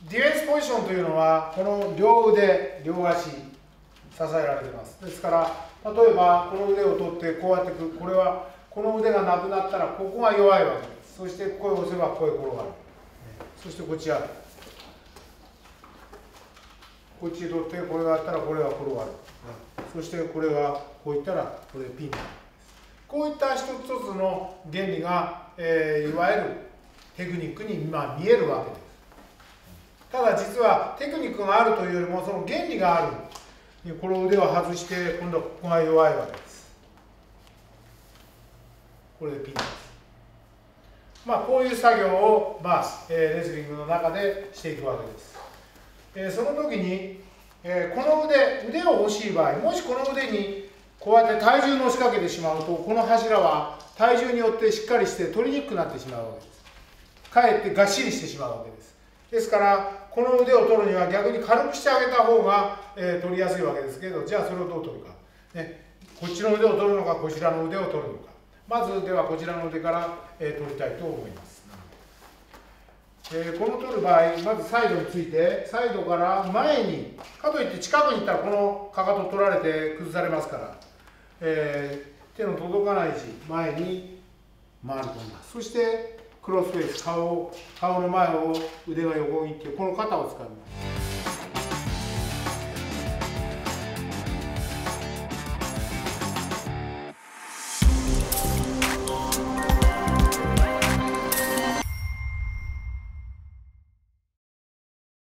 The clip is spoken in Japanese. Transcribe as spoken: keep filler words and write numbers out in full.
ディフェンスポジションというのはこの両腕両足支えられています。ですから例えばこの腕を取ってこうやっていく、これはこの腕がなくなったらここが弱いわけです。そしてここへ押せばここへ転がる。そしてこっちやる。こっち取ってこれがあったらこれが転がる。そしてこれがこういったらこれピン。こういった一つ一つの原理が、えー、いわゆるテクニックに、まあ、見えるわけです。ただ実はテクニックがあるというよりもその原理がある。この腕を外して今度はここが弱いわけです。これでピンです。まあこういう作業を、まあえー、レスリングの中でしていくわけです。えー、その時に、えー、この腕腕を惜しい場合、もしこの腕にこうやって体重のしかけてしまうと、この柱は体重によってしっかりして取りにくくなってしまうわけです。かえってがっしりしてしまうわけです。ですからこの腕を取るには逆に軽くしてあげた方が、えー、取りやすいわけですけど、じゃあそれをどう取るか、ね、こっちの腕を取るのかこちらの腕を取るのか。まずではこちらの腕から、えー、取りたいと思います。えー、この取る場合、まずサイドについてサイドから前に、かといって近くに行ったらこのかかと取られて崩されますから、えー、手の届かない位置前に回り込んだ。そしてクロスフェイス、顔を顔の前を腕が横に行ってこの肩を使います。